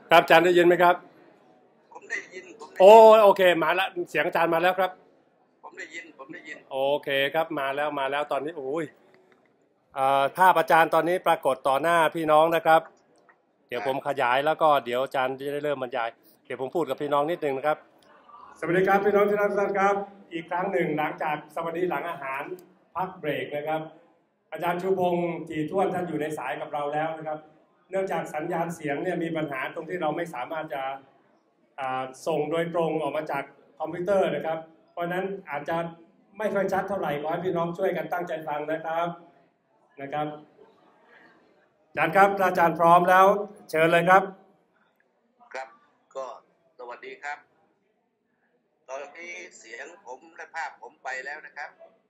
ครับอาจารย์ได้ยินไหมครับผมได้ยินโอ้โอเคมาแล้วเสียงอาจารย์มาแล้วครับผมได้ยินโอเคครับมาแล้วตอนนี้โอ้ยภาพอาจารย์ตอนนี้ปรากฏต่อหน้าพี่น้องนะครับเดี๋ยวผมขยายแล้วก็เดี๋ยวอาจารย์จะได้เริ่มบรรยายเดี๋ยวผมพูดกับพี่น้องนิดนึงนะครับสวัสดีครับพี่น้องที่รักทุกท่านครับอีกครั้งหนึ่งหลังจากสวัสดีหลังอาหารพักเบรกนะครับอาจารย์ชูพงศ์จีท่วนท่านอยู่ในสายกับเราแล้วนะครับเนื่องจากสัญญาณเสียงเนี่ยมีปัญหาตรงที่เราไม่สามารถจะส่งโดยตรงออกมาจากคอมพิวเตอร์นะครับเพราะนั้นอาจจะไม่ค่อยชัดเท่าไหร่ขอให้พี่น้องช่วยกันตั้งใจฟังนะครับอาจารย์ครับถ้าอาจารย์พร้อมแล้วเชิญเลยครับครับก็สวัสดีครับตอนนี้เสียงผมและภาพผมไปแล้วนะครับ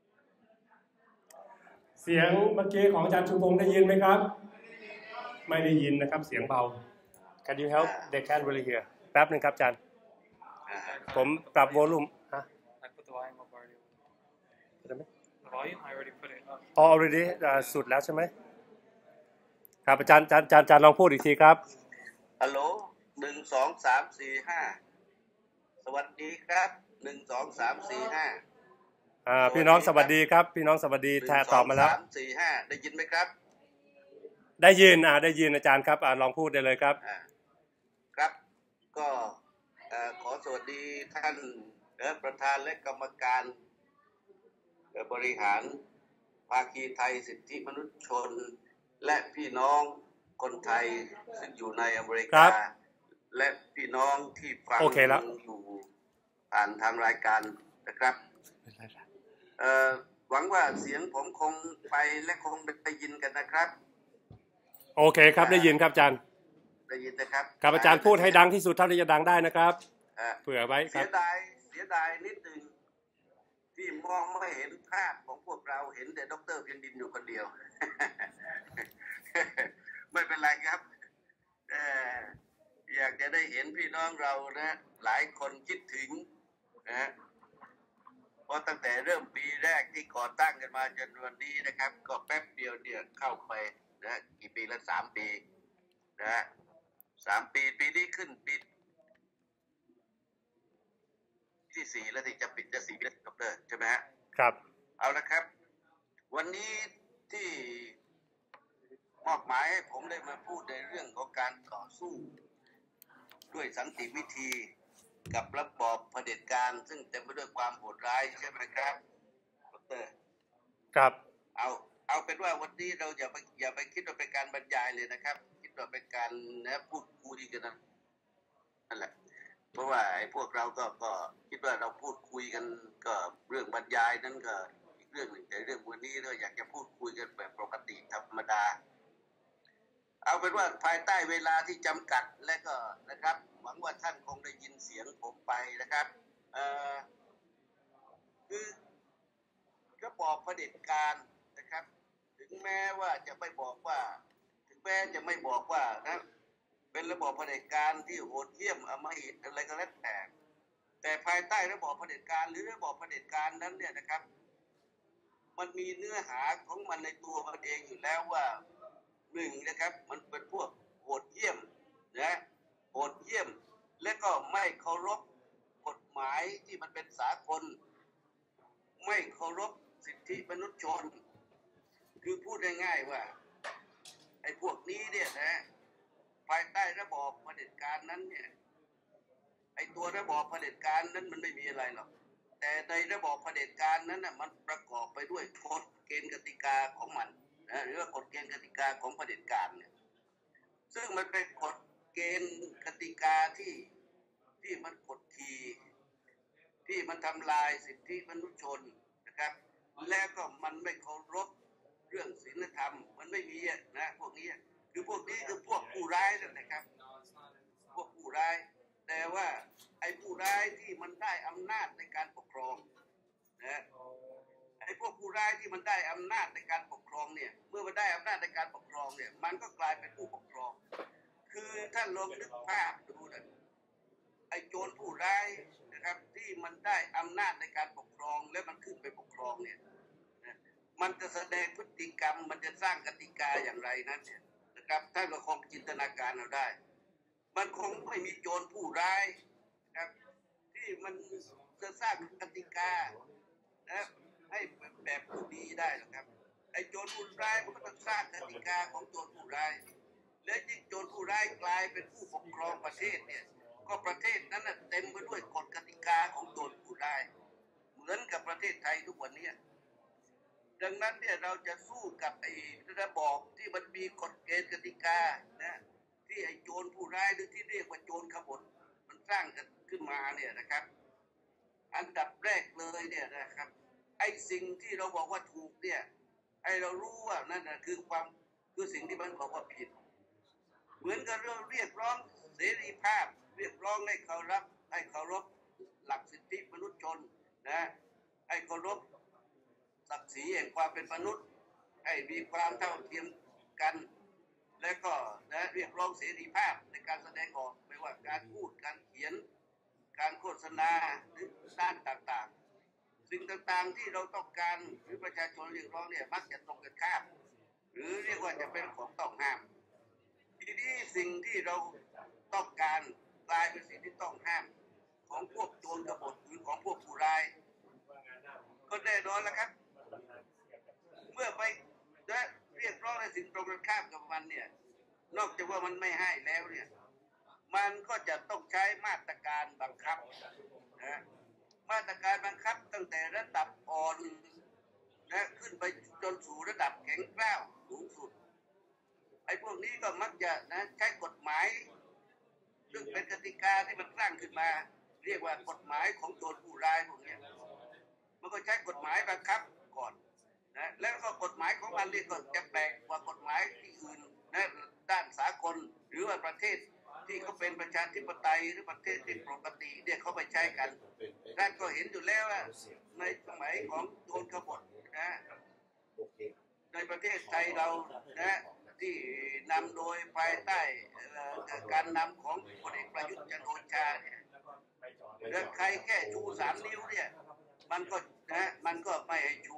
เสียงเมื่อกี้ของอาจารย์ชูพงศ์ได้ยินไหมครับไม่ได้ยินนะครับเสียงเบา Can you help they can't really hear แป๊บนึงครับอาจารย์ผมปรับโวลูมฮะ I put the volume up already. ได้ไหม The volume I already put it up. already สุดแล้วใช่ไหมครับอาจารย์ลองพูดอีกทีครับฮัลโหล1 2 3 4 5สวัสดีครับ1 2 3 4 5 พี่น้องสวัสดีครับพี่น้องสวัสดีแทนตอบมาแล้ว 1 2 3 4 5ได้ยินไหมครับได้ยินอาจารย์ครับลองพูดได้เลยครับครับก็ขอสวัสดีท่านประธานและกรรมการบริหารภาคีไทยสิทธิมนุษยชนและพี่น้องคนไทยซึ่งอยู่ในอเมริกาและพี่น้องที่ฟังอยู่ผ่านทางรายการนะครับหวังว่าเสียงผมคงไปและคงได้ยินกันนะครับโอเคครับได้ยินครับอาจารย์ได้ยินนะครับครับอาจารย์พูดให้ดังที่สุดเท่าที่จะดังได้นะครับเผื่อไว้ครับเสียดายนิดนึงที่มองไม่เห็นภาพของพวกเราเห็นแต่ดร.เพียงดินอยู่คนเดียว ไม่เป็นไรครับอยากจะได้เห็นพี่น้องเรานะหลายคนคิดถึงนะเพราะตั้งแต่เริ่มปีแรกที่ก่อตั้งกันมาจนวันนี้นะครับก็แป๊บเดียวเนี่ยเข้าไปนะกี่ปีแล้ว3 ปีนะ3 ปีปีนี้ขึ้นปีที่4แล้วที่จะปิดจะ4 ปีแล้วดร.ใช่ไหมฮะครับเอาละครับวันนี้ที่มอบหมายให้ผมได้มาพูดในเรื่องของการต่อสู้ด้วยสันติวิธีกับระบอบเผด็จการซึ่งเต็มไปด้วยความโหดร้ายใช่ไหมครับดร. ครับเอาเป็นว่าวันนี้เราอย่าไปคิดว่าเป็นการบรรยายเลยนะครับคิดว่าเป็นการพูดคุยกันนั่นแหละเพราะว่าไอ้พวกเราก็คิดว่าเราพูดคุยกันก็เรื่องบรรยายนั้นก็อีกเรื่องหนึ่งแต่เรื่องวันนี้เราอยากจะพูดคุยกันแบบปกติธรรมดาเอาเป็นว่าภายใต้เวลาที่จำกัดและก็นะครับหวังว่าท่านคงได้ยินเสียงผมไปนะครับคือระบอบเผด็จการนะครับถึงแม้ว่าจะไม่บอกว่านะเป็นระบอบเผด็จการที่โหดเหี้ยมอำมหิตอะไรก็แล้วแต่ภายใต้ระบอบเผด็จการหรือระบอบเผด็จการนั้นเนี่ยนะครับมันมีเนื้อหาของมันในตัวมันเองอยู่แล้วว่า1นะครับมันเป็นพวกโหดเหี้ยมนะโหดเหี้ยมและก็ไม่เคารพกฎหมายที่มันเป็นสากลไม่เคารพสิทธิมนุษยชนคือพูดง่ายๆว่าไอ้พวกนี้เนี่ยนะภายใต้ระบอบเผด็จการนั้นเนี่ยไอ้ตัวระบอบเผด็จการนั้นมันไม่มีอะไรหรอกแต่ในระบอบเผด็จการนั้นน่ะมันประกอบไปด้วยกฎเกณฑ์กติกาของมันนะหรือว่ากฎเกณฑ์กติกาของเผด็จการเนี่ยซึ่งมันเป็นกฎเกณฑ์กติกาที่มันกดขี่ที่มันทำลายสิทธิมนุษยชนนะครับและก็มันไม่เคารพเรื่องศีลธรรมมันไม่มีนะพวกนี้คือพวกผู้ร้ายนะครับพวกผู้ร้ายแต่ว่าไอ้ผู้ร้ายที่มันได้อำนาจในการปกครองนะไอ้พวกผู้ร้ายที่มันได้อำนาจในการปกครองเนี่ยเมื่อมันได้อำนาจในการปกครองเนี่ยมันก็กลายเป็นผู้ปกครองคือท่านลองนึกภาพดูนะไอ้โจรผู้ร้ายนะครับที่มันได้อำนาจในการปกครองและมันขึ้นไปปกครองเนี่ยมันจะแสดงพฤติกรรมมันจะสร้างกติกาอย่างไรนั้นเนี่ยนะครับท่านก็คงจินตนาการเอาได้มันคงไม่มีโจรผู้ร้ายนะครับที่มันจะสร้างกติกานะให้แบบผู้ดีได้หรอกครับไอ้โจรผู้ร้ายมันก็ต้องสร้างกติกาของโจรผู้ร้ายและยิ่งโจรผู้ร้ายกลายเป็นผู้ปกครองประเทศเนี่ยก็ประเทศนั้นเต็มไปด้วยกฎกติกาของโจรผู้ร้ายเหมือนกับประเทศไทยทุกวันนี้ดังนั้นเนี่ยเราจะสู้กับไอ้ระบอบที่มันมีกฎเกณฑ์กติกานะที่ไอ้โจรผู้ร้ายหรือที่เรียกว่าโจรขบฏมันสร้างกันขึ้นมาเนี่ยนะครับอันดับแรกเลยเนี่ยนะครับไอ้สิ่งที่เราบอกว่าถูกเนี่ยไอ้เรารู้ว่านั่นนะคือสิ่งที่มันบอกว่าผิดเหมือนกับเราเรียกร้องเสรีภาพเรียกร้องให้เคารพหลักสิทธิมนุษยชนนะให้เคารพศักดิ์ศรีแห่งความเป็นมนุษย์ให้มีความเท่าเทียมกันและก็นะเรียกร้องเสรีภาพในการแสดงออกไม่ว่าการพูดการเขียนการโฆษณาหรือด้านต่างๆสิ่งต่างๆที่เราต้องการหรือประชาชนเรียกร้องเนี่ยมักจะตรงกันข้ามหรือเรียกว่าจะเป็นของต้องห้ามทีนี้สิ่งที่เราต้องการกลายเป็นสิ่งที่ต้องห้ามของพวกโจรกบฏหรือของพวกผู้ร้ายก็แน่นอนแล้วครับเมื่อไปเรียกร้องในสิ่งตรงกันข้ามกับมันเนี่ยนอกจากว่ามันไม่ให้แล้วเนี่ยมันก็จะต้องใช้มาตรการบังคับนะมาตรการบังคับตั้งแต่ระดับอ่อนนะขึ้นไปจนสู่ระดับแข็งกร้าวสูงสุดไอ้พวกนี้ก็มักจะนะใช้กฎหมายซึ่งเป็นกติกาที่มันสร้างขึ้นมาเรียกว่ากฎหมายของโจรผู้ร้ายพวกนี้มันก็ใช้กฎหมายบังคับก่อนนะแล้วก็กฎหมายของมันนี่ก็จะแปลกกว่ากฎหมายที่อื่นนะด้านสากลหรือว่าประเทศที่เขาเป็นประชาธิปไตยหรือประเทศที่ปกติเนี่ยเขาไปใช้กันท่านก็เห็นอยู่แล้วว่าในสมัยของโจรกบฏนะในประเทศไทยเรานะที่นำโดยภายใต้การนำของพลเอกประยุทธ์จันทร์โอชาเนี่ยแล้วใครแค่ชู3 นิ้วเนี่ยมันก็ไม่ให้ชู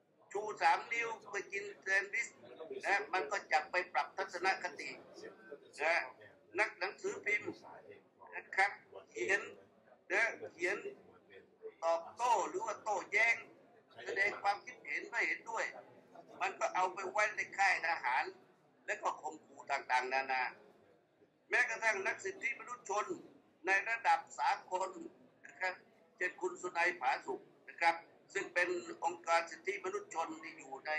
3 นิ้วไปกินแซนด์วิชนะมันก็จับไปปรับทัศนคตินะนักหนังสือพิมพ์นะครับเขียนตอบโต้หรือว่าโต้แย้งแสดงความคิดเห็นไม่เห็นด้วยมันก็เอาไปไว้ในค่ายทหารและก็ข่มขู่ต่างๆนานาแม้กระทั่งนักสิทธิมนุษยชนในระดับสากลนะครับเช่นคุณสุนัยผาสุกนะครับซึ่งเป็นองค์การสิทธิมนุษยชนที่อยู่ใน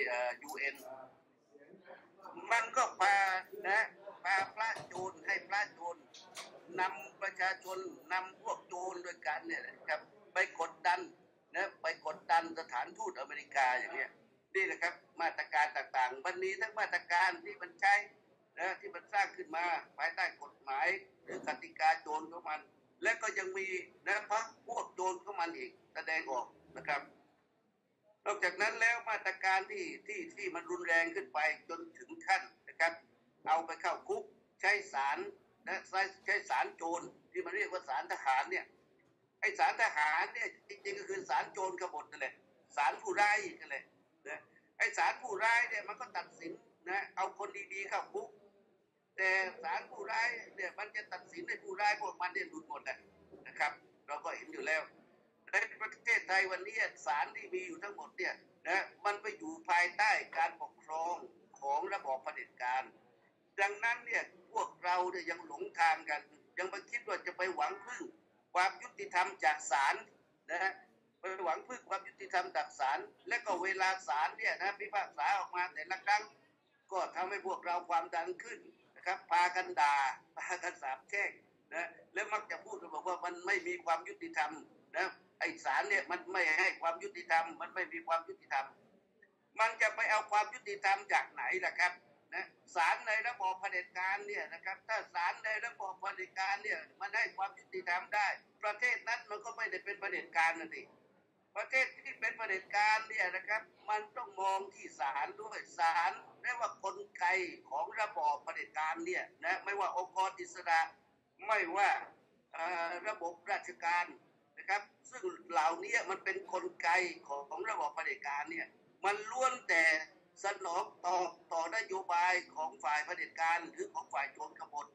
UN มันก็พาพระโจรให้พระโจรนำประชาชนนำพวกโจรด้วยกันเนี่ยนะครับไปกดดันสถานทูตอเมริกาอย่างเงี้ยนี่แหละครับมาตรการต่างๆมันมีทั้งมาตรการที่มันใช้นะที่มันสร้างขึ้นมาภายใต้กฎหมายหรือกติกาโจรของมันและก็ยังมีนะพวกโจรของมันอีกแสดงออกนะครับนอกจากนั้นแล้วมาตรการที่มันรุนแรงขึ้นไปจนถึงขั้นนะครับเอาไปเข้าคุกใช้สารนะใช้สารโจรที่มันเรียกว่าสารทหารเนี่ยไอสารทหารเนี่ยจริงๆก็คือสารโจรกบฏนั่นแหละสารผู้ร้ายนั่นแหละนะไอสารผู้ร้ายเนี่ยมันก็ตัดสินนะเอาคนดีๆเข้าคุกแต่สารผู้ร้ายเนี่ยมันจะตัดสินให้ผู้ร้ายพวกมันเนี่ยหลุดหมดนะครับเราก็เห็นอยู่แล้วในประเทศไทยวันนี้ศาลที่มีอยู่ทั้งหมดเนี่ยนะมันไปอยู่ภายใต้การปกครองของระบอบเผด็จการดังนั้นเนี่ยพวกเราเนี่ยยังหลงทางกันยังไปคิดว่าจะไปหวังพึ่งความยุติธรรมจากศาลนะไปหวังพึ่งความยุติธรรมจากศาลและก็เวลาศาลเนี่ยนะพิพากษาออกมาแต่ละครั้งก็ทำให้พวกเราความดันขึ้นนะครับพากันด่าพากันสาปแช่งนะและมักจะพูดกันบอกว่ามันไม่มีความยุติธรรมนะไอ้ศาลเนี่ยมันไม่ให้ความยุติธรรมมันไม่มีความยุติธรรมมันจะไปเอาความยุติธรรมจากไหนล่ะครับนะศาลในระบอบเผด็จการเนี่ยนะครับถ้าศาลในระบอบเผด็จการเนี่ยมันให้ความยุติธรรมได้ประเทศนั้นมันก็ไม่ได้เป็นเผด็จการนั่นเองประเทศที่เป็นเผด็จการเนี่ยนะครับมันต้องมองที่ศาลด้วยศาลไม่ว่ากลไกของระบอบเผด็จการเนี่ยนะไม่ว่าองค์กรอิสระไม่ว่าระบบราชการนะครับซึ่งเหล่านี้มันเป็นกลไกของระบอบเผด็จการเนี่ยมันล้วนแต่สนองต่อนโยบายของฝ่ายเผด็จการหรือของฝ่ายโจรกบฏ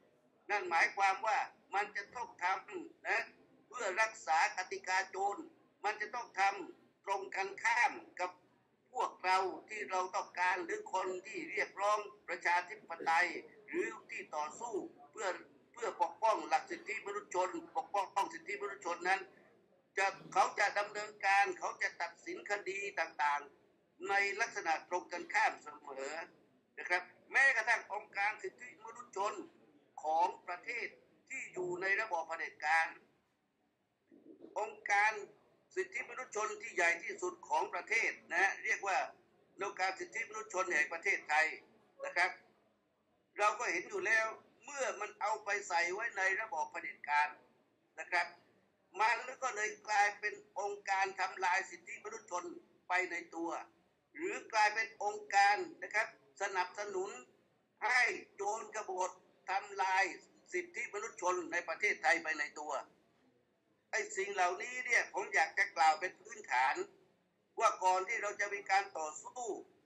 นั่นหมายความว่ามันจะต้องทำนะเพื่อรักษากติกาโจรมันจะต้องทำตรงกันข้ามกับพวกเราที่เราต้องการหรือคนที่เรียกร้องประชาธิปไตยหรือที่ต่อสู้เพื่อปกป้องหลักสิทธิมนุษยชนปกป้องสิทธิมนุษยชนนั้นเขาจะดำเนินการเขาจะตัดสินคดีต่างๆในลักษณะตรงกันข้ามเสมอนะครับแม้กระทั่งองค์การสิทธิมนุษยชนของประเทศที่อยู่ในระบอบเผด็จการองค์การสิทธิมนุษยชนที่ใหญ่ที่สุดของประเทศนะเรียกว่าองค์การสิทธิมนุษยชนแห่งประเทศไทยนะครับเราก็เห็นอยู่แล้วเมื่อมันเอาไปใส่ไว้ในระบอบเผด็จการนะครับมันก็เลยกลายเป็นองค์การทำลายสิทธิมนุษยชนไปในตัวหรือกลายเป็นองค์การนะครับสนับสนุนให้โจรกบฏทำลายสิทธิมนุษยชนในประเทศไทยไปในตัวไอ้สิ่งเหล่านี้เนี่ยผมอยากจะกล่าวเป็นพื้นฐานว่าก่อนที่เราจะมีการต่อสู้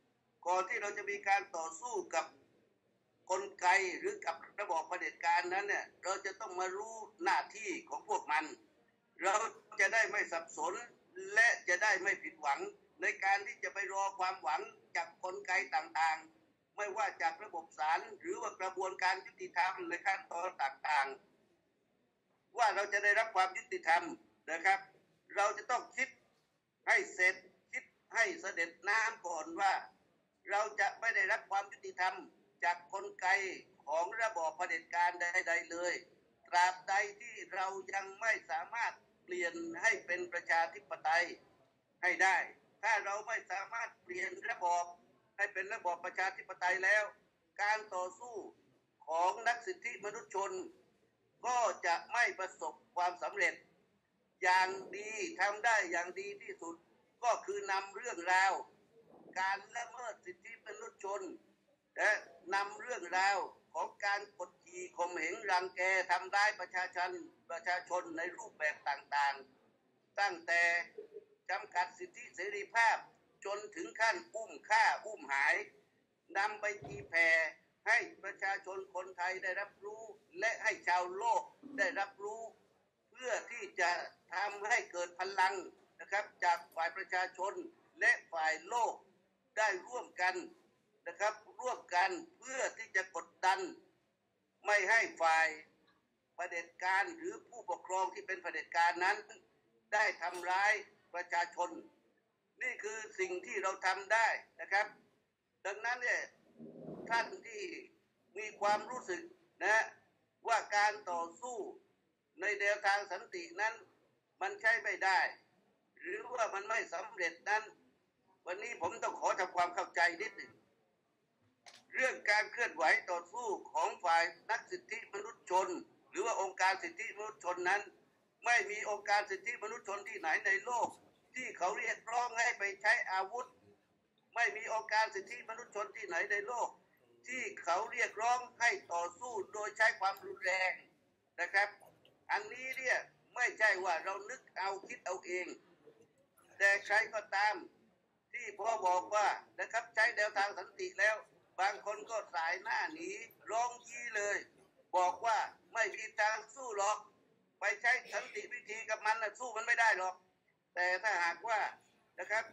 กับกลไกหรือกับระบอบเผด็จการนั้นเนี่ยเราจะต้องมารู้หน้าที่ของพวกมันเราจะได้ไม่สับสนและจะได้ไม่ผิดหวังในการที่จะไปรอความหวังจากกลไกต่างๆไม่ว่าจากระบบศาลหรือว่ากระบวนการยุติธรรมในขั้นตอนต่างๆว่าเราจะได้รับความยุติธรรมนะครับเราจะต้องคิดให้เสร็จคิดให้เสด็จน้ำก่อนว่าเราจะไม่ได้รับความยุติธรรมจากกลไกของระบอบเผด็จการใดๆเลยตราบใดที่เรายังไม่สามารถเปลี่ยนให้เป็นประชาธิปไตยให้ได้ถ้าเราไม่สามารถเปลี่ยนระบอบให้เป็นระบอบประชาธิปไตยแล้วการต่อสู้ของนักสิทธิมนุษยชนก็จะไม่ประสบความสำเร็จอย่างดีทำได้อย่างดีที่สุดก็คือนำเรื่องราวการละเมิดสิทธิมนุษยชนและนำเรื่องราวของการกดขี่ข่มเหงรังแกทำร้ายประชาชนในรูปแบบต่างๆตั้งแต่จำกัดสิทธิเสรีภาพจนถึงขั้นอุ้มฆ่าอุ้มหายนำไปตีแผ่ให้ประชาชนคนไทยได้รับรู้และให้ชาวโลกได้รับรู้เพื่อที่จะทำให้เกิดพลังนะครับจากฝ่ายประชาชนและฝ่ายโลกได้ร่วมกันนะครับร่วมกันเพื่อที่จะกดดันไม่ให้ฝ่ายเผด็จการหรือผู้ปกครองที่เป็นเผด็จการนั้นได้ทำร้ายประชาชนนี่คือสิ่งที่เราทำได้นะครับดังนั้นเนี่ยท่านที่มีความรู้สึกนะว่าการต่อสู้ในแนวทางสันตินั้นมันใช้ไม่ได้หรือว่ามันไม่สำเร็จนั้นวันนี้ผมต้องขอทำความเข้าใจนิดหนึ่งเรื่องการเคลื่อนไหวต่อสู้ของฝ่ายนักสิทธิมนุษยชนหรือว่าองค์การสิทธิมนุษยชนนั้นไม่มีองค์การสิทธิมนุษยชนที่ไหนในโลกที่เขาเรียกร้องให้ไปใช้อาวุธไม่มีองค์การสิทธิมนุษยชนที่ไหนในโลกที่เขาเรียกร้องให้ต่อสู้โดยใช้ความรุนแรงนะครับอันนี้เนี่ยไม่ใช่ว่าเรานึกเอาคิดเอาเองแต่ใครก็ตามที่พอบอกว่านะครับใช้แนวทางสันติแล้วบางคนก็สายหน้าหนีร้องยี่เลยบอกว่าไม่มีทางสู้หรอกไปใช้สันติวิธีกับมันนะสู้มันไม่ได้หรอกแต่ถ้าหากว่านะครับ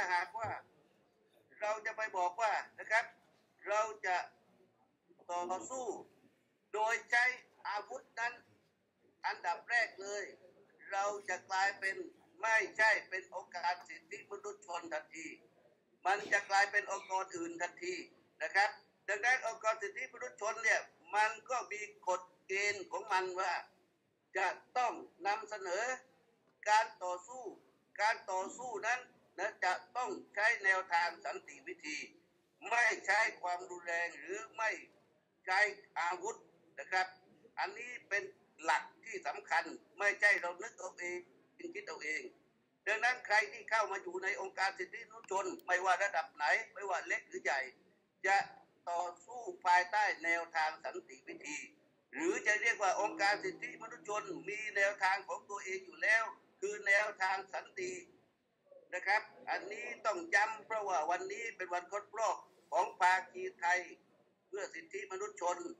เราจะไปบอกว่านะครับเราจะต่อสู้โดยใช้อาวุธนั้นอันดับแรกเลยเราจะกลายเป็นไม่ใช่เป็นองค์การสิทธิมนุษยชนทันทีมันจะกลายเป็นองค์กรอื่นทันทีนะครับดังนั้นองค์กรสิทธิมนุษยชนเนี่ยมันก็มีกฎเกณฑ์ของมันว่าจะต้องนำเสนอการต่อสู้นั้นนะจะต้องใช้แนวทางสันติวิธีไม่ใช้ความรุนแรงหรือไม่ใช้อาวุธนะครับอันนี้เป็นหลักที่สำคัญไม่ใช่เรานึกเอาเองคิดเอาเองดังนั้นใครที่เข้ามาอยู่ในองค์การสิทธิมนุษยชนไม่ว่าระดับไหนไม่ว่าเล็กหรือใหญ่จะต่อสู้ภายใต้แนวทางสันติวิธีหรือจะเรียกว่าองค์การสิทธิมนุษยชนมีแนวทางของตัวเองอยู่แล้วคือแนวทางสันตินะครับอันนี้ต้องย้ำเพราะว่าวันนี้เป็นวันครบรอบของภาคีไทยเพื่อสิทธิมนุษยชน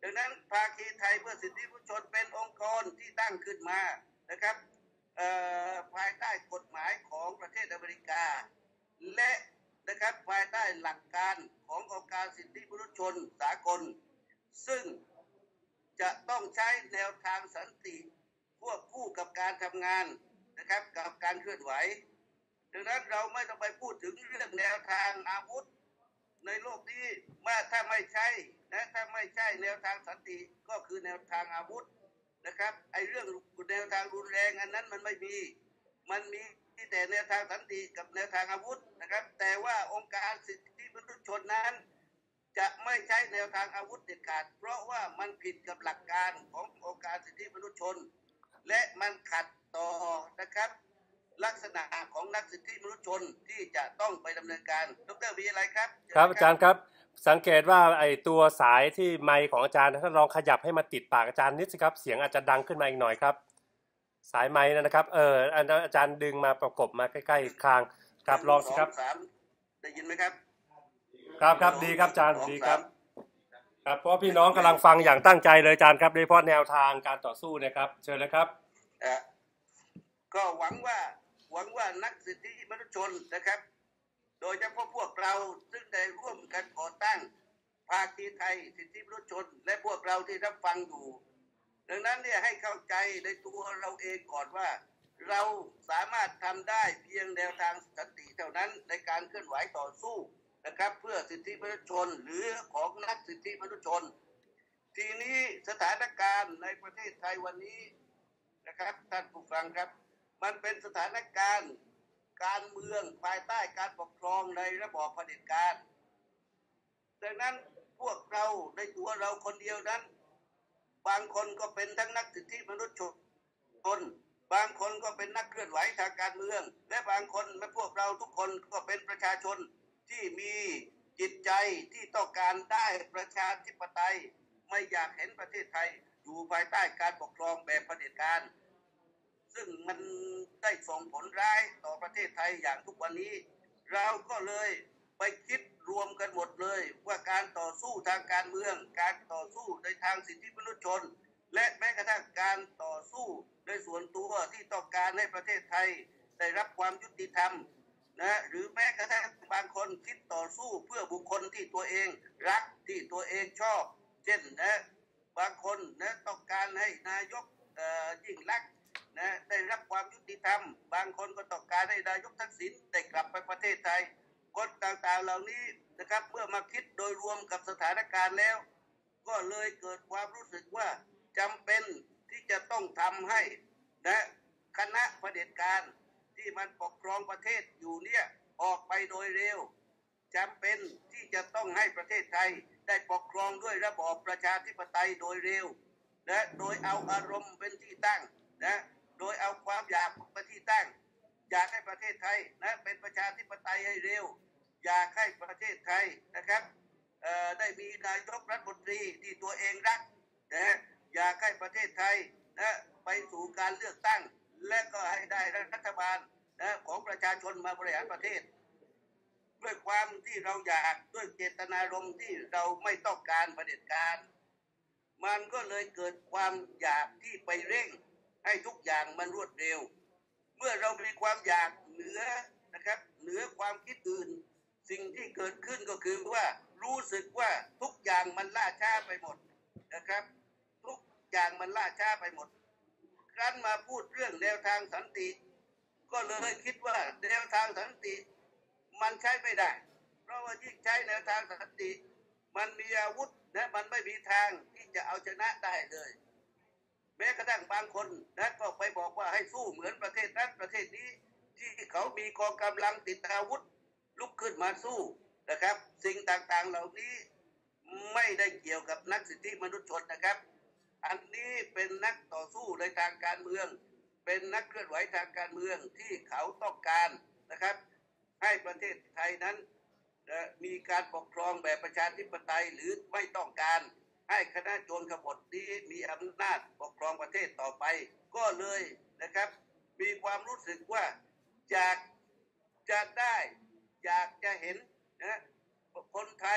ดังนั้นภาคีไทยเพื่อสิทธิมนุษยชนเป็นองค์กรที่ตั้งขึ้นมานะครับภายใต้กฎหมายของประเทศอเมริกาและนะครับภายใต้หลักการขององค์การสิทธิมนุษยชนสากลซึ่งจะต้องใช้แนวทางสันติควบคู่กับการทำงานนะครับกับการเคลื่อนไหวดังนั้นเราไม่ต้องไปพูดถึงเรื่องแนวทางอาวุธในโลกนี้ว่าถ้าไม่ใช่นะถ้าไม่ใช่แนวทางสันติก็คือแนวทางอาวุธนะครับไอ้เรื่องแนวทางรุนแรงอันนั้นมันไม่มีแต่แนวทางสันติกับแนวทางอาวุธนะครับแต่ว่าองค์การสิทธิมนุษยชนนั้นจะไม่ใช้แนวทางอาวุธเด็ดขาดเพราะว่ามันผิดกับหลักการขององค์การสิทธิมนุษยชนและมันขัดต่อนะครับลักษณะของนักสิทธิมนุษยชนที่จะต้องไปดำเนินการดร.มีอะไรครับครับอาจารย์ครับสังเกตว่าไอ้ตัวสายที่ไมค์ของอาจารย์ถ้าลองขยับให้มาติดปากอาจารย์นิดสิครับเสียงอาจจะดังขึ้นมาอีกหน่อยครับสายไมค์นะครับอันนั้นอาจารย์ดึงมาประกบมาใกล้ๆคางครับลองสิครับได้ยินไหมครับครับดีครับอาจารย์ดีครับครับเพราะพี่น้องกำลังฟังอย่างตั้งใจเลยอาจารย์ครับโดยเฉพาะแนวทางการต่อสู้นะครับเชิญเลยครับก็หวังว่านักสิทธิมนุษยชนนะครับโดยเฉพาะพวกเราซึ่งได้ร่วมกันก่อตั้งภาคีไทยสิทธิมนุษยชนและพวกเราที่รับฟังอยู่ดังนั้นเนี่ยให้เข้าใจในตัวเราเองก่อนว่าเราสามารถทำได้เพียงแนวทางสันติเท่านั้นในการเคลื่อนไหวต่อสู้นะครับเพื่อสิทธิมนุษยชนหรือของนักสิทธิมนุษยชนทีนี้สถานการณ์ในประเทศไทยวันนี้นะครับท่านผู้ฟังครับมันเป็นสถานการณ์การเมืองภายใต้การปกครองในระบอบเผด็จการดังนั้นพวกเราในตัวเราคนเดียวนั้นบางคนก็เป็นทั้งนักสิทธิมนุษยชนบางคนก็เป็นนักเคลื่อนไหวทางการเมืองและบางคนและพวกเราทุกคนก็เป็นประชาชนที่มีจิตใจที่ต้องการได้ประชาธิปไตยไม่อยากเห็นประเทศไทยอยู่ภายใต้การปกครองแบบเผด็จการซึ่งมันได้ส่งผลร้ายต่อประเทศไทยอย่างทุกวันนี้เราก็เลยไปคิดรวมกันหมดเลยว่าการต่อสู้ทางการเมืองการต่อสู้ในทางสิทธิมนุษยชนและแม้กระทั่งการต่อสู้ในส่วนตัวที่ต้องการให้ประเทศไทยได้รับความยุติธรรมนะหรือแม้กระทั่งบางคนคิดต่อสู้เพื่อบุคคลที่ตัวเองรักที่ตัวเองชอบเช่นนะบางคนนะต้องการให้นายกยิ่งลักษณ์นะได้รับความยุติธรรมบางคนก็ต้องการให้นายกทักษิณได้กลับไปประเทศไทยคนต่างๆเหล่านี้นะครับเมื่อมาคิดโดยรวมกับสถานการณ์แล้วก็เลยเกิดความรู้สึกว่าจำเป็นที่จะต้องทำให้นะคณะเผด็จการที่มันปกครองประเทศอยู่เนี่ยออกไปโดยเร็วจำเป็นที่จะต้องให้ประเทศไทยได้ปกครองด้วยระบอบประชาธิปไตยโดยเร็วนะโดยเอาอารมณ์เป็นที่ตั้งนะโดยเอาความอยากเป็นที่ตั้งอยากให้ประเทศไทยนะเป็นประชาธิปไตยให้เร็วอยากให้ประเทศไทยนะครับได้มีนายกรัฐมนตรีที่ตัวเองรักนะอยากให้ประเทศไทยนะไปสู่การเลือกตั้งและก็ให้ได้รัฐบาลนะของประชาชนมาบริหารประเทศด้วยความที่เราอยากด้วยเจตนารมณ์ที่เราไม่ต้องการเผด็จการมันก็เลยเกิดความอยากที่ไปเร่งให้ทุกอย่างมันรวดเร็วเมื่อเรามีความอยากเหนือนะครับเหนือความคิดอื่นสิ่งที่เกิดขึ้นก็คือว่ารู้สึกว่าทุกอย่างมันล่าช้าไปหมดนะครับทุกอย่างมันล่าช้าไปหมดครั้นมาพูดเรื่องแนวทางสันติก็เลยคิดว่าแนวทางสันติมันใช้ไม่ได้เพราะว่ายิ่งใช้แนวทางสันติมันมีอาวุธนะมันไม่มีทางที่จะเอาชนะได้เลยแม้กระทั่งบางคนนะก็ไปบอกว่าให้สู้เหมือนประเทศนั้นประเทศนี้ที่เขามีกองกำลังติดอาวุธลุกขึ้นมาสู้นะครับสิ่งต่างๆเหล่านี้ไม่ได้เกี่ยวกับนักสิทธิมนุษยชนนะครับอันนี้เป็นนักต่อสู้ในทางการเมืองเป็นนักเคลื่อนไหวทางการเมืองที่เขาต้องการนะครับให้ประเทศไทยนั้นมีการปกครองแบบประชาธิปไตยหรือไม่ต้องการให้คณะโจรกบฏนี้มีอำนาจปกครองประเทศต่อไปก็เลยนะครับมีความรู้สึกว่าอยากจะได้อยากจะเห็นนะคนไทย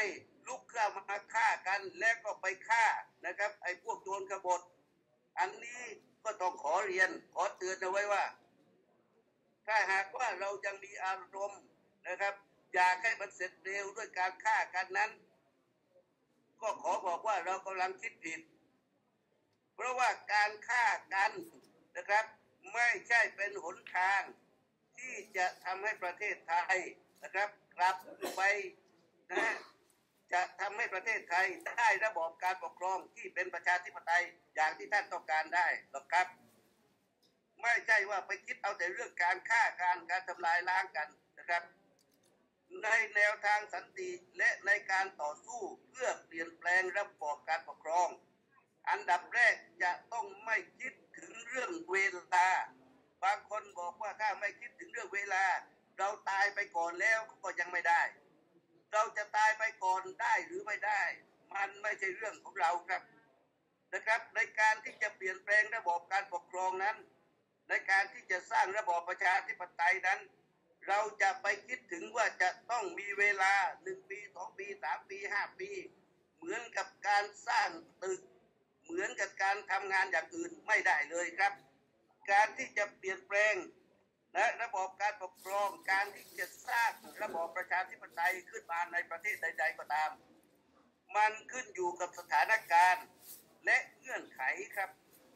ลุกเข้ามาฆ่ากันแล้วก็ไปฆ่านะครับไอ้พวกโจรกบฏอันนี้ก็ต้องขอเรียนขอเตือนเอาไว้ว่า ถ้าหากว่าเรายังมีอารมณ์นะครับอยากให้มันเสร็จเร็วด้วยการฆ่ากันนั้น ก็ขอบอกว่าเรากำลังคิดผิด เพราะว่าการฆ่ากันนะครับไม่ใช่เป็นหนทางที่จะทำให้ประเทศไทยนะครับกลับไปนะจะทำให้ประเทศไทยได้ระบอบการปกครองที่เป็นประชาธิปไตยอย่างที่ท่านต้องการได้หรอกครับ ไม่ใช่ว่าไปคิดเอาแต่เรื่องการฆ่าการทำลายล้างกันนะครับในแนวทางสันติและในการต่อสู้เพื่อเปลี่ยนแปลงระบอบการปกครองอันดับแรกจะต้องไม่คิดถึงเรื่องเวลาบางคนบอกว่าถ้าไม่คิดถึงเรื่องเวลาเราตายไปก่อนแล้วก็ยังไม่ได้เราจะตายไปก่อนได้หรือไม่ได้มันไม่ใช่เรื่องของเราครับนะครับในการที่จะเปลี่ยนแปลงระบอบการปกครองนั้นในการที่จะสร้างระบอบประชาธิปไตยนั้นเราจะไปคิดถึงว่าจะต้องมีเวลา1 ปี2 ปี3 ปี5 ปีเหมือนกับการสร้างตึกเหมือนกับการทำงานอย่างอื่นไม่ได้เลยครับการที่จะเปลี่ยนแปลงและระบอบการปกครองการที่จะสร้างระบอบประชาธิปไตยขึ้นมาในประเทศใดๆก็ตามมันขึ้นอยู่กับสถานการณ์และเงื่อนไขครับ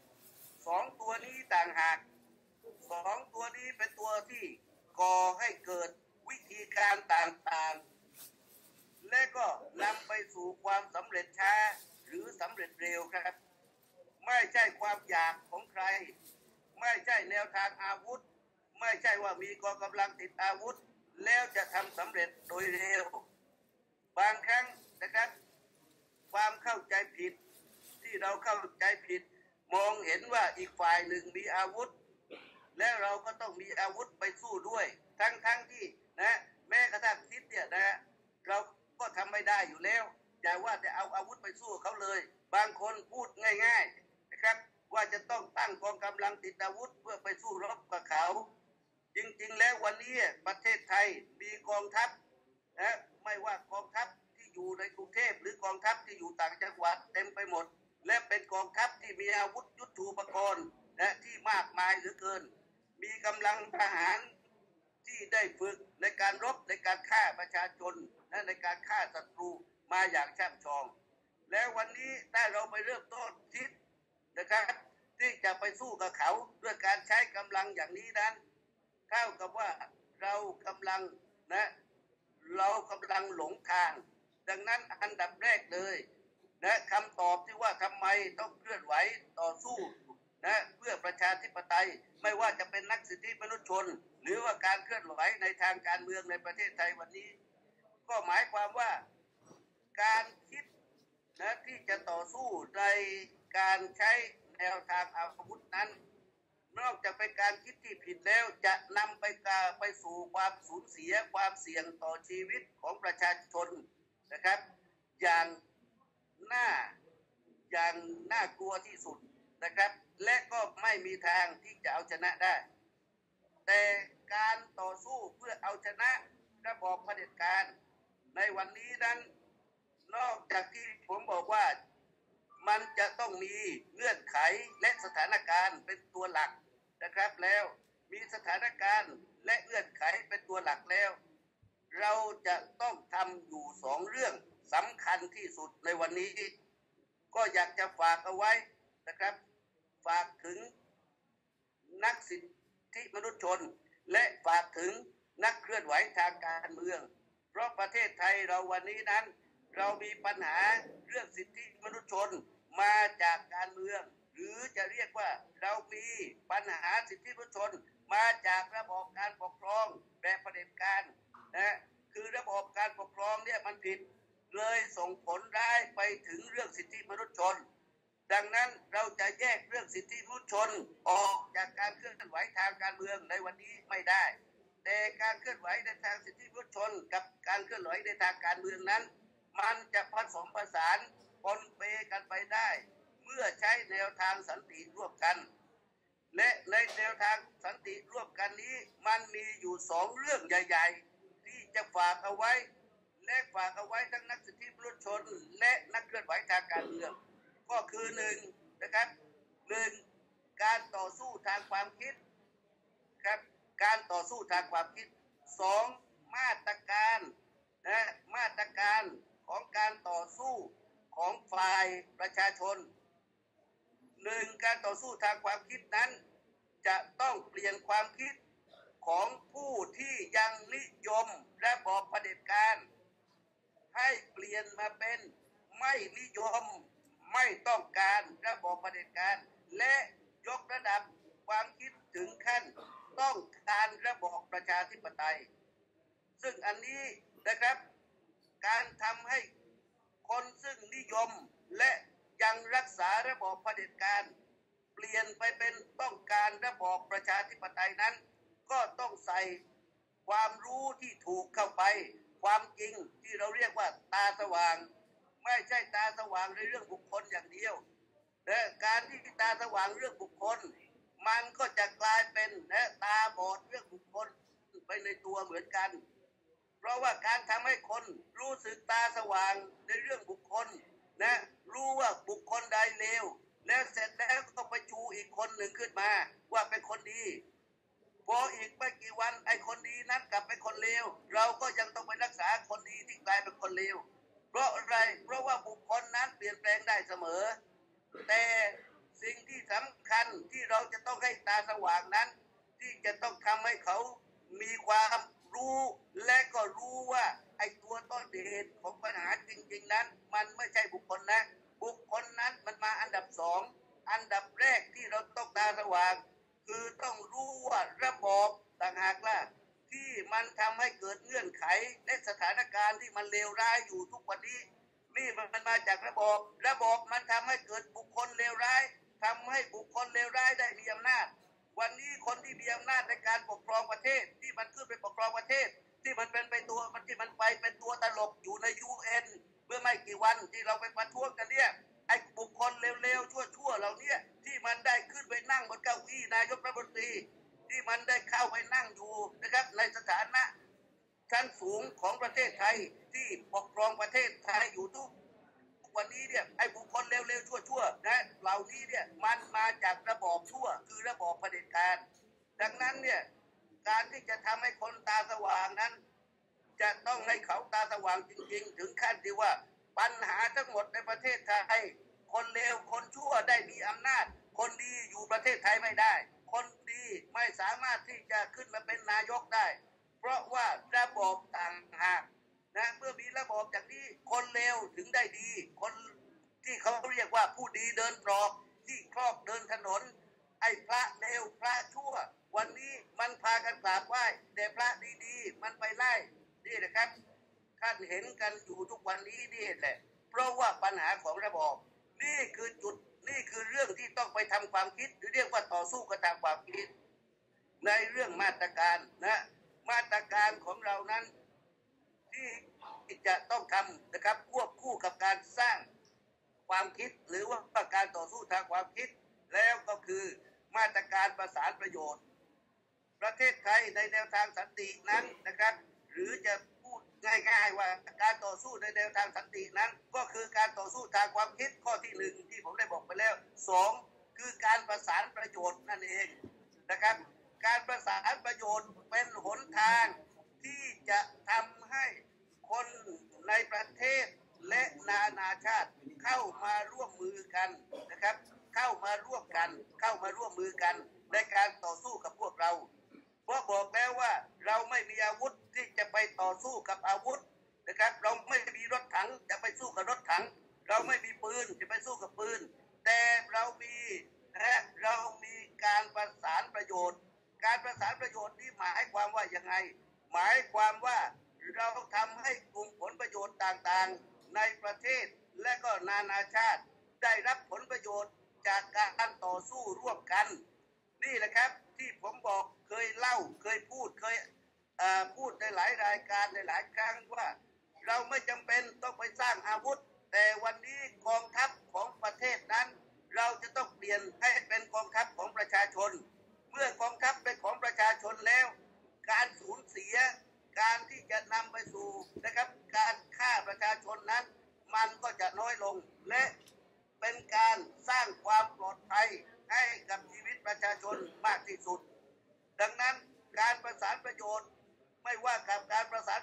2 ตัวนี้ต่างหาก2 ตัวนี้เป็นตัวที่ก่อให้เกิดวิธีการต่างๆและก็นำไปสู่ความสำเร็จช้าหรือสำเร็จเร็วครับไม่ใช่ความอยากของใครไม่ใช่แนวทางอาวุธไม่ใช่ว่ามีกองกำลังติดอาวุธแล้วจะทำสำเร็จโดยเร็วบางครั้งนะครับความเข้าใจผิดที่เราเข้าใจผิดมองเห็นว่าอีกฝ่ายหนึ่งมีอาวุธแล้วเราก็ต้องมีอาวุธไปสู้ด้วยทั้งที่นะแม้กระทั่งคิดเนี่ยนะเราก็ทำไม่ได้อยู่แล้วอย่าว่าจะเอาอาวุธไปสู้เขาเลยบางคนพูดง่ายๆนะครับว่าจะต้องตั้งกองกำลังติดอาวุธเพื่อไปสู้รบกับเขาจริงๆแล้ววันนี้ประเทศไทยมีกองทัพนะไม่ว่ากองทัพที่อยู่ในกรุงเทพหรือกองทัพที่อยู่ต่างจังหวัดเต็มไปหมดและเป็นกองทัพที่มีอาวุธยุทโธปกรณ์และที่มากมายเหลือเกินมีกำลังทหารที่ได้ฝึกในการรบในการฆ่าประชาชนและในการฆ่าศัตรูมาอย่างช่ำชองแล้ววันนี้ถ้าเราไปเริ่มต้นคิดนะครับที่จะไปสู้กับเขาด้วยการใช้กำลังอย่างนี้นั้นเท่ากับว่าเรากำลังหลงทางดังนั้นอันดับแรกเลยนะคำตอบที่ว่าทำไมต้องเคลื่อนไหวต่อสู้นะเพื่อประชาธิปไตยไม่ว่าจะเป็นนักสิทธิมนุษยชนหรือว่าการเคลื่อนไหวในทางการเมืองในประเทศไทยวันนี้ก็หมายความว่าการคิดนะที่จะต่อสู้ในการใช้แนวทางอาวุธนั้นนอกจากเป็นการคิดที่ผิดแล้วจะนำไปสู่ความสูญเสียความเสี่ยงต่อชีวิตของประชาชนนะครับอย่างน่ากลัวที่สุดนะครับและก็ไม่มีทางที่จะเอาชนะได้แต่การต่อสู้เพื่อเอาชนะระบอบเผด็จการในวันนี้นั้นนอกจากที่ผมบอกว่ามันจะต้องมีเงื่อนไขและสถานการณ์เป็นตัวหลักนะครับแล้วมีสถานการณ์และเงื่อนไขเป็นตัวหลักแล้วเราจะต้องทำอยู่2 เรื่องสำคัญที่สุดในวันนี้ก็อยากจะฝากเอาไว้นะครับฝากถึงนักสิทธิมนุษยชนและฝากถึงนักเคลื่อนไหวทางการเมืองเพราะประเทศไทยเราวันนี้นั้นเรามีปัญหาเรื่องสิทธิมนุษยชนมาจากการเมืองหรือจะเรียกว่าเรามีปัญหาสิทธิมนุษยชนมาจากระบอบการปกครองแบบเผด็จการนะคือระบอบการปกครองเนี่ยมันผิดเลยส่งผลร้ายไปถึงเรื่องสิทธิมนุษยชนดังนั้นเราจะแยกเรื่องสิทธิมนุษยชนออกจากการเคลื่อนไหวทางการเมืองในวันนี้ไม่ได้แต่การเคลื่อนไหวในทางสิทธิมนุษยชนกับการเคลื่อนไหวในทางการเมืองนั้นมันจะผสมผสานปนเปกันไปได้เมื่อใช้แนวทางสันติร่วมกันและในแนวทางสันติร่วมกันนี้มันมีอยู่2 เรื่องใหญ่ๆที่จะฝากเอาไว้และฝากเอาไว้ทั้งนักสิทธิมนุษยชนและนักเคลื่อนไหวทางการเมืองก็คือหนึ่งนะครับหนึ่งการต่อสู้ทางความคิดครับการต่อสู้ทางความคิดสองมาตรการมาตรการของการต่อสู้ของฝ่ายประชาชนหนึ่งการต่อสู้ทางความคิดนั้นจะต้องเปลี่ยนความคิดของผู้ที่ยังนิยมระบอบเผด็จการให้เปลี่ยนมาเป็นไม่นิยมไม่ต้องการระบอบเผด็จการและยกระดับความคิดถึงขั้นต้องการระบอบประชาธิปไตยซึ่งอันนี้นะครับการทำให้คนซึ่งนิยมและยังรักษาระบอบเผด็จการเปลี่ยนไปเป็นต้องการระบอบประชาธิปไตยนั้นก็ต้องใส่ความรู้ที่ถูกเข้าไปความจริงที่เราเรียกว่าตาสว่างไม่ใช่ตาสว่างในเรื่องบุคคลอย่างเดียวและการที่ตาสว่างเรื่องบุคคลมันก็จะกลายเป็นตาบอดเรื่องบุคคลไปในตัวเหมือนกันเพราะว่าการทำให้คนรู้สึกตาสว่างในเรื่องบุคคลรู้ว่าบุคคลใดเลวแล้วเสร็จแล้วก็ไปชูอีกคนหนึ่งขึ้นมาว่าเป็นคนดีพออีกไม่กี่วันไอ้คนดีนั้นกลับเป็นคนเลวเราก็ยังต้องไปรักษาคนดีที่กลายเป็นคนเลวเพราะอะไรเพราะว่าบุคคลนั้นเปลี่ยนแปลงได้เสมอแต่สิ่งที่สำคัญที่เราจะต้องให้ตาสว่างนั้นที่จะต้องทำให้เขามีความรู้และก็รู้ว่าไอ้ตัวต้นเหตุของปัญหาจริงๆนั้นมันไม่ใช่บุคคลนะบุคคลนั้นมันมาอันดับสองอันดับแรกที่เราต้องตาสว่างคือต้องรู้ว่าระบอบต่างหากล่ะที่มันทำให้เกิดเงื่อนไขและสถานการณ์ที่มันเลวร้ายอยู่ทุกวันนี้นี่มันมาจากระบอบมันทำให้เกิดบุคคลเลวร้ายทำให้บุคคลเลวร้ายได้มีอำนาจวันนี้คนที่มีอำนาจในการปกครองประเทศที่มันขึ้นไปปกครองประเทศที่มันเป็นไปตัวที่มันไปเป็นตัวตลกอยู่ใน UN เมื่อไม่กี่วันที่เราไปประท้วงกันเนี่ยไอ้บุคคลเลวๆชั่วๆเหล่านี้ที่มันได้ขึ้นไปนั่งบนเก้าอี้นายกรัฐมนตรีที่มันได้เข้าไปนั่งอยู่นะครับในสถานะชั้นสูงของประเทศไทยที่ปกครองประเทศไทยอยู่ทุกวันนี้เนี่ยไอ้บุคคลเลวๆชั่วๆนะเหล่านี้เนี่ยมันมาจากระบอบชั่วคือระบอบเผด็จการดังนั้นเนี่ยการที่จะทำให้คนตาสว่างนั้นจะต้องให้เขาตาสว่างจริงๆถึงขั้นที่ว่าปัญหาทั้งหมดในประเทศไทยคนเลวคนชั่วได้มีอำนาจคนดีอยู่ประเทศไทยไม่ได้คนดีไม่สามารถที่จะขึ้นมาเป็นนายกได้เพราะว่าระบอบต่างหากนะเมื่อมีระบอบอย่างนี้คนเลวถึงได้ดีคนที่เขาเรียกว่าผู้ดีเดินตรอกที่ครอบเดินถนนไอ้พระเลวพระชั่ววันนี้มันพากันกราบไหว้แต่พระดีๆมันไปไล่นี่นะครับท่านเห็นกันอยู่ทุกวันนี้นี่แหละเพราะว่าปัญหาของระบอบนี่คือจุดนี่คือเรื่องที่ต้องไปทำความคิดหรือเรียกว่าต่อสู้กับทางความคิดในเรื่องมาตรการนะมาตรการของเรานั้นที่จะต้องทำนะครับควบคู่กับการสร้างความคิดหรือว่าการต่อสู้ทางความคิดแล้วก็คือมาตรการประสานประโยชน์ประเทศไทยในแนวทางสันตินั้นนะครับหรือจะพูดง่ายๆว่าการต่อสู้ในแนวทางสันตินั้นก็คือการต่อสู้ทางความคิดข้อที่หนึ่งที่ผมได้บอกไปแล้วสองคือการประสานประโยชน์นั่นเองนะครับการประสานประโยชน์เป็นหนทางที่จะทำให้คนในประเทศและนานาชาติเข้ามาร่วมมือกันนะครับเข้ามาร่วมมือกันในการต่อสู้กับพวกเราเพราะบอกแล้วว่าเราไม่มีอาวุธที่จะไปต่อสู้กับอาวุธนะครับเราไม่มีรถถังจะไปสู้กับรถถังเราไม่มีปืนจะไปสู้กับปืนแต่เรามีการประสานประโยชน์การประสานประโยชน์นี้หมายความว่ายังไงหมายความว่าเราทำให้กลุ่มผลประโยชน์ต่างๆในประเทศและก็นานาชาติได้รับผลประโยชน์จากการต่อสู้ร่วมกันนี่แหละครับที่ผมบอกเคยเล่าเคยพูดในหลายรายการในหลายครั้งว่าเราไม่จำเป็นต้องไปสร้างอาวุธแต่วันนี้กองทัพของประเทศนั้นเราจะต้องเปลี่ยนให้เป็นกองทัพของประชาชนเมื่อกองทัพเป็นของประชาชนแล้วการสูญเสียการที่จะนำไปสู่นะครับการ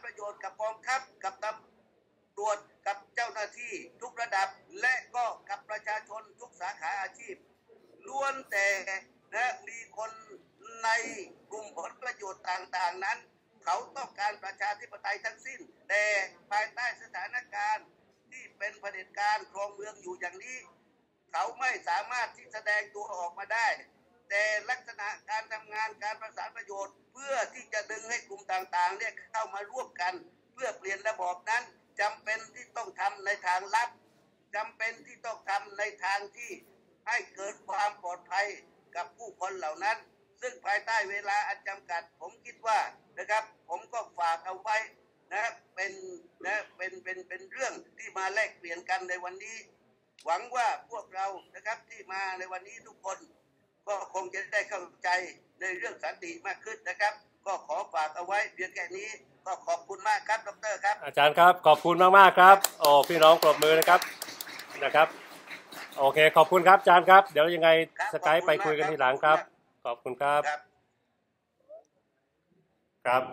ประโยชน์กับกองทัพกับตำรวจกับเจ้าหน้าที่ทุกระดับและก็กับประชาชนทุกสาขาอาชีพล้วนแต่มีคนในกลุ่มผลประโยชน์ต่างๆนั้นเขาต้องการประชาธิปไตยทั้งสิ้นแต่ภายใต้สถานการณ์ที่เป็นเผด็จการครองเมืองอยู่อย่างนี้เขาไม่สามารถที่แสดงตัวออกมาได้แต่ลักษณะการทำงานการประสานประโยชน์เพื่อที่จะดึงให้กลุ่มต่างๆเนี่ยเข้ามาร่วมกันเพื่อเปลี่ยนระบอบนั้นจำเป็นที่ต้องทำในทางลับจำเป็นที่ต้องทำในทางที่ให้เกิดความปลอดภัยกับผู้คนเหล่านั้นซึ่งภายใต้เวลาอันจำกัดผมคิดว่านะครับผมก็ฝากเอาไว้เป็นเรื่องที่มาแลกเปลี่ยนกันในวันนี้หวังว่าพวกเรานะครับที่มาในวันนี้ทุกคนก็คงจะได้เข้าใจในเรื่องสันติมากขึ้นนะครับก็ขอฝากเอาไว้เพียงแค่นี้ก็ขอบคุณมากครับดร.ครับอาจารย์ครับขอบคุณมากๆครับโอ้พี่น้องปรบมือนะครับโอเคขอบคุณครับอาจารย์ครับเดี๋ยวยังไงสกายไปคุยกันทีหลังครับขอบคุณครับครับ